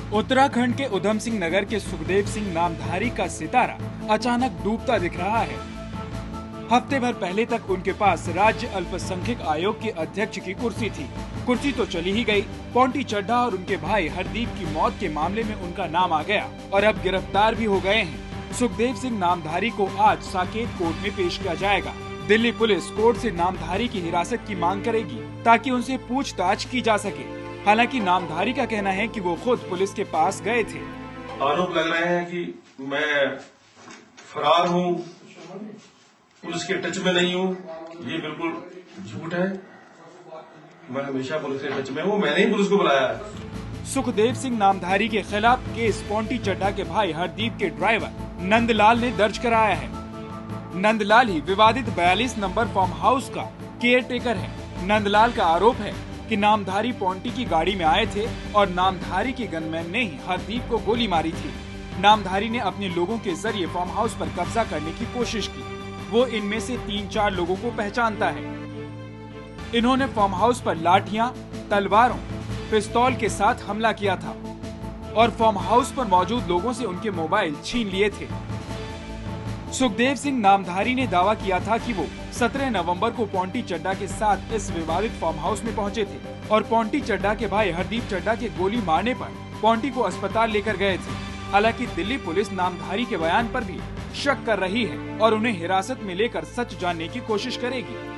उत्तराखंड के उधम सिंह नगर के सुखदेव सिंह नामधारी का सितारा अचानक डूबता दिख रहा है। हफ्ते भर पहले तक उनके पास राज्य अल्पसंख्यक आयोग के अध्यक्ष की कुर्सी थी। कुर्सी तो चली ही गई, पोंटी चड्ढा और उनके भाई हरदीप की मौत के मामले में उनका नाम आ गया और अब गिरफ्तार भी हो गए हैं। सुखदेव सिंह नामधारी को आज साकेत कोर्ट में पेश किया जाएगा। दिल्ली पुलिस कोर्ट से नामधारी की हिरासत की मांग करेगी ताकि उनसे पूछताछ की जा सके। हालांकि नामधारी का कहना है कि वो खुद पुलिस के पास गए थे। आरोप लग रहे हैं कि मैं फरार हूँ, पुलिस के टच में नहीं हूँ। ये बिल्कुल झूठ है। मैं हमेशा पुलिस के टच में हूँ, मैंने ही पुलिस को बुलाया है। सुखदेव सिंह नामधारी के खिलाफ केस पोंटी चड्ढा के भाई हरदीप के ड्राइवर नंदलाल ने दर्ज कराया है। नंदलाल ही विवादित 42 number farm house care taker टेकर है। नंदलाल का आरोप है कि नामधारी पोंटी की गाड़ी में आए थे और नामधारी के गनमैन ने ही हरदीप को गोली मारी थी। नामधारी ने अपने लोगों के जरिए फार्म हाउस पर कब्जा करने की कोशिश की। वो इनमें से 3-4 लोगों को पहचानता है। इन्होंने फार्म हाउस पर लाठियां, तलवारों, पिस्तौल के साथ हमला किया था और फार्म हाउस पर मौजूद लोगों से उनके मोबाइल छीन लिए थे। सुखदेव सिंह नामधारी ने दावा किया था कि वो 17 नवंबर को पोंटी चड्ढा के साथ इस विवादित फार्म हाउस में पहुंचे थे और पोंटी चड्ढा के भाई हरदीप चड्ढा के गोली मारने पर पोंटी को अस्पताल लेकर गए थे। हालांकि दिल्ली पुलिस नामधारी के बयान पर भी शक कर रही है और उन्हें हिरासत में लेकर सच जानने की कोशिश करेगी।